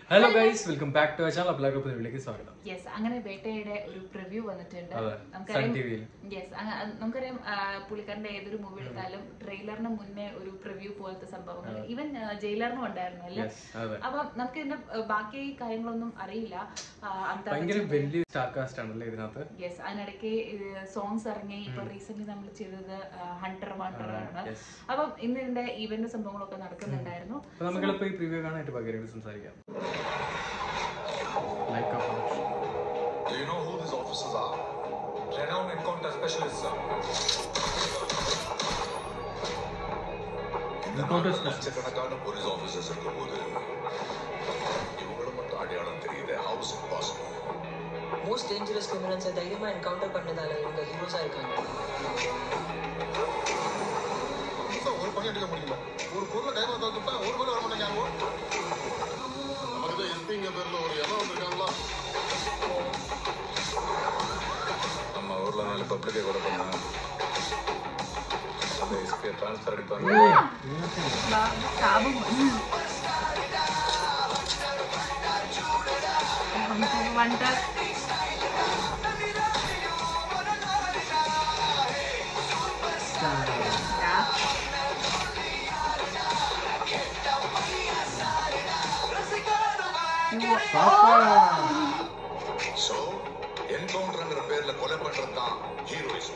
Hello guys, welcome back to our channel. എല്ലാവർക്കും പുതിയ സ്വാഗതം. Yes, അങ്ങനെ ബേട്ടയുടെ ഒരു പ്രിവ്യൂ വന്നിട്ടുണ്ട്. നമുക്കറിയാം പുള്ളിക്കാരന്റെ ഏതൊരു മൂവി എടുത്താലും ട്രെയിലറിന് മുന്നേ ഒരു പ്രിവ്യൂ പോലത്തെ സംഭവങ്ങൾ ഈവൻ ജയിലറിനും ഉണ്ടായിരുന്നു അല്ലേ. അപ്പൊ നമുക്ക് ഇതിന്റെ ബാക്കി കാര്യങ്ങളൊന്നും അറിയില്ല. വലിയ സ്റ്റാർ കാസ്റ്റ് ആണല്ലേ ഇതിനകത്ത്. യെസ്, അതിനിടയ്ക്ക് സോങ്സ് ഇറങ്ങി. ഇപ്പൊ റീസെന്റ് നമ്മൾ ചെയ്തത് ഹണ്ടർ വാണ്ടർ ആണ്. അപ്പം ഇന്ന് ഇതിന്റെ ഈവന്റ് സംഭവങ്ങളൊക്കെ നടക്കുന്നുണ്ടായിരുന്നു. നമുക്കിപ്പോ ഈ പ്രിവ്യൂ കാണാനായിട്ട് പകരം സംസാരിക്കാം. Like do you know who these officers are? Renowned encounter specialists. லட்சக்கணக்கான போலீஸ் ஆபீசர்ஸ் இருக்கும்போது இவங்களும் மட்டும் அடையாளம் தெரியுது. How's impossible. மோஸ்ட் டேஞ்சரஸ் கிரிமினல்ஸை தைரியமா என்கவுண்டர் பண்ணதால இவங்க ஹீரோஸா இருக்காங்க. ஒரு பணி எடுக்க முடியல. ஒரு பொருளை கைமா தந்துட்டா ஒரு பொருள் வர மாட்டேங்க. நமக்கு எஸ்பிங்க பேர்ல ஒரு இடம் வந்திருக்காங்களா? நம்ம ஊர்ல நாலு பப்ளிக்கை கூட பண்ணாங்க. அந்த எஸ்பியை ட்ரான்ஸ்ஃபர் அடிப்பாங்க. So, என்கவுண்டர்ங்கிற பேர்ல கொலை பண்றது தான் ஹீரோயிசம்.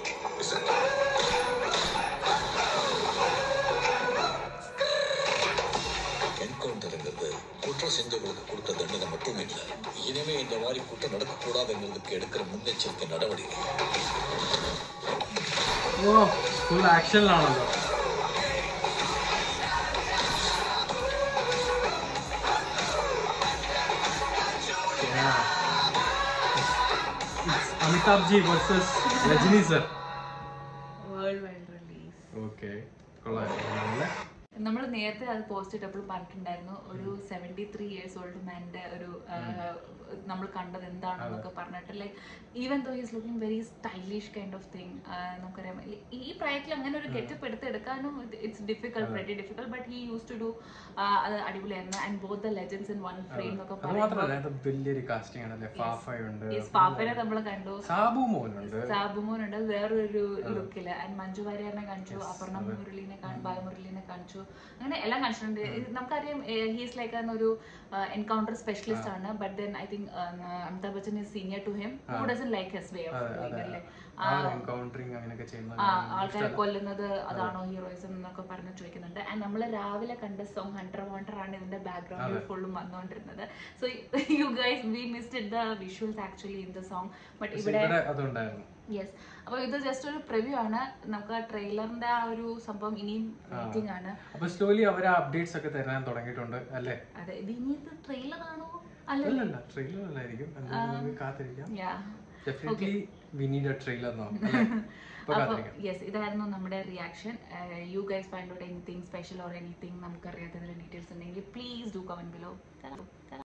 என்கவுண்டர்ங்கிறது குற்றம் செஞ்சவங்களுக்கு கொடுத்த தண்டனை மட்டும் இல்லை, இனிமே இந்த மாதிரி குற்றம் நடக்கக்கூடாதுங்கிறதுக்கு எடுக்கிற முன்னெச்சரிக்கை நடவடிக்கை. ഫുൾ ആക്ഷനിലാണല്ലോ. Amitabh ji versus Rajini sir. World wide release. Okay, കൊള്ളാം. നമ്മൾ നേരത്തെ അത് പോസ്റ്റ് ഇട്ടപ്പോൾ പറഞ്ഞിട്ടുണ്ടായിരുന്നു ഒരു 73 years old മാൻ്റെ ഒരു നമ്മൾ കണ്ടത് എന്താണെന്നൊക്കെ പറഞ്ഞിട്ട് like even though is looking very stylish kind of thing. നമുക്കറിയാം ഈ പ്രായത്തിൽ അങ്ങനെ ഒരു ഗെറ്റപ്പ് എടുക്കാനും it's difficult, very difficult. But he use to do അത് അടിപൊളിയായിരുന്നു. And both the legends in one frame എന്നൊക്കെ പാപ്പനെ നമ്മൾ കണ്ടു, സാബുമോനുണ്ട് വേറൊരു ലുക്കില്. ആൻഡ് മഞ്ജു വാര്യറിനെ കാണിച്ചു, അപർണ മുരളീനെ ബാലമുരളീനെ കാണിച്ചു, അങ്ങനെ എല്ലാം കാണിച്ചിട്ടുണ്ട്. നമുക്കറിയാം ഹീസ് ലൈക്ക് ഒരു എൻകൗണ്ടർ സ്പെഷ്യലിസ്റ്റ് ആണ്. But then I think Amitabh Bachchan is senior to him, who doesn't like his way of doing അല്ലേ. ആൾക്കാരെ കൊല്ലുന്നത് അതാണോ ഹീറോയിസം എന്നൊക്കെ പറഞ്ഞ് ചോദിക്കുന്നുണ്ട്. ആൻഡ് നമ്മൾ രാവിലെ കണ്ട സോങ് ഹണ്ടർ വാണ്ടർ ആണ് ഇതിന്റെ ബാക്ക്ഗ്രൗണ്ടിൽ ഫുള്ളും വന്നുകൊണ്ടിരുന്നത്. So you guys we missed the visuals actually in the song. But ഇവിടെ യെസ്, അപ്പോൾ ഇത് ജസ്റ്റ് ഒരു പ്രിവ്യൂ ആണ്. നമുക്ക് ട്രെയിലറിന്റെ ആ ഒരു സംഭവം ഇനിയും വെയിറ്റിംഗ് ആണ്. അപ്പോൾ സ്ലോലി അവർ അപ്ഡേറ്റ്സ് ഒക്കെ തരാൻ തുടങ്ങിയിട്ടുണ്ട് അല്ലേ? അതെ, ഇത് ഇനിയത് ട്രെയിലർ ആണോ? അല്ലല്ല, ട്രെയിലർ അല്ലായിരിക്കും. കാത്തിരിക്കാം. Definitely we need a trailer now. Yes, ഇതായിരുന്നു നമ്മുടെ reaction. You guys find out anything special or anything നമുക്കറിയാത്തതിന്റെ ഡീറ്റെയിൽസ് ഉണ്ടെങ്കിൽ പ്ലീസ് ഡു കമന്റ് ബിലോ.